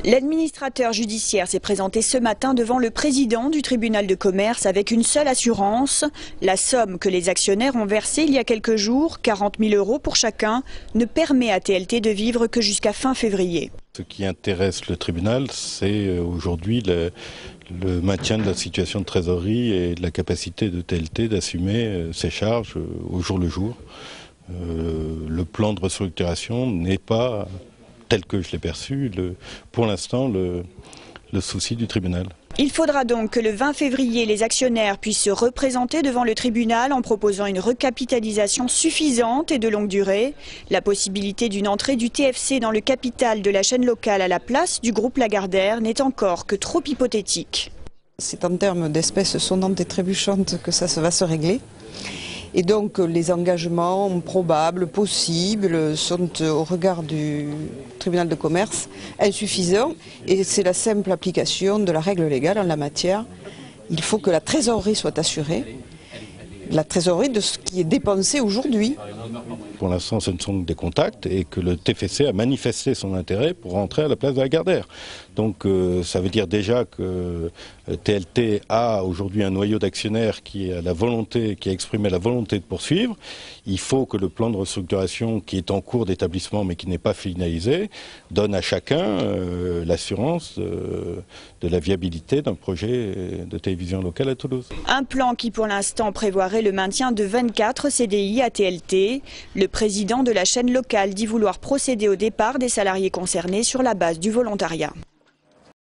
L'administrateur judiciaire s'est présenté ce matin devant le président du tribunal de commerce avec une seule assurance. La somme que les actionnaires ont versée il y a quelques jours, 40 000 € pour chacun, ne permet à TLT de vivre que jusqu'à fin février. Ce qui intéresse le tribunal, c'est aujourd'hui le maintien de la situation de trésorerie et de la capacité de TLT d'assumer ses charges au jour le jour. Le plan de restructuration n'est pas, tel que je l'ai perçu, pour l'instant le souci du tribunal. Il faudra donc que le 20 février, les actionnaires puissent se représenter devant le tribunal en proposant une recapitalisation suffisante et de longue durée. La possibilité d'une entrée du TFC dans le capital de la chaîne locale à la place du groupe Lagardère n'est encore que trop hypothétique. C'est en termes d'espèces sonnantes et trébuchantes que ça va se régler. Et donc les engagements probables, possibles, sont au regard du tribunal de commerce insuffisants. Et c'est la simple application de la règle légale en la matière. Il faut que la trésorerie soit assurée, la trésorerie de ce qui est dépensé aujourd'hui. Pour l'instant, ce ne sont que des contacts et que le TFC a manifesté son intérêt pour rentrer à la place de Lagardère. Donc ça veut dire déjà que TLT a aujourd'hui un noyau d'actionnaires qui a exprimé la volonté de poursuivre. Il faut que le plan de restructuration qui est en cours d'établissement mais qui n'est pas finalisé donne à chacun l'assurance de la viabilité d'un projet de télévision locale à Toulouse. Un plan qui pour l'instant prévoirait le maintien de 24 CDI à TLT. Le président de la chaîne locale dit vouloir procéder au départ des salariés concernés sur la base du volontariat.